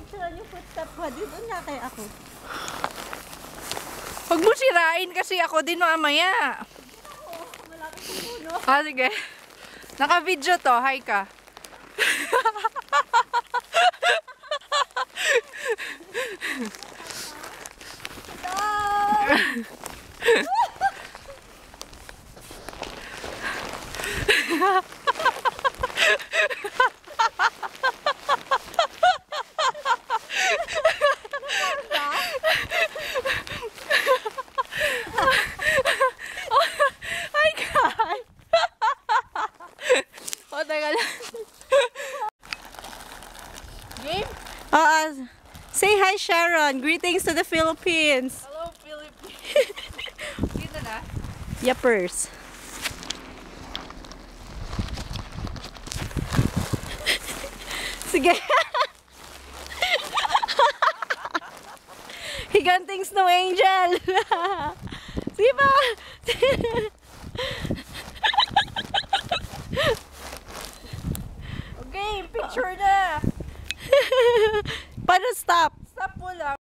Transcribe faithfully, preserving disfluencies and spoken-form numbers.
picturean yung footstep ko. Dito na kaya ako. Huwag mo sirain kasi ako din mamaya. Oo, malapit sa puno. Ah, sige. Naka-video to. Hi ka. Hi ka. O, teka lang. Game? Uh, say hi, Sharon. Greetings to the Philippines. Hello, Philippines. Dito na. Yuppers. Sige. Higanting snow angel. Sige ba? Okay, picture na. Paano stop? Stop mo lang.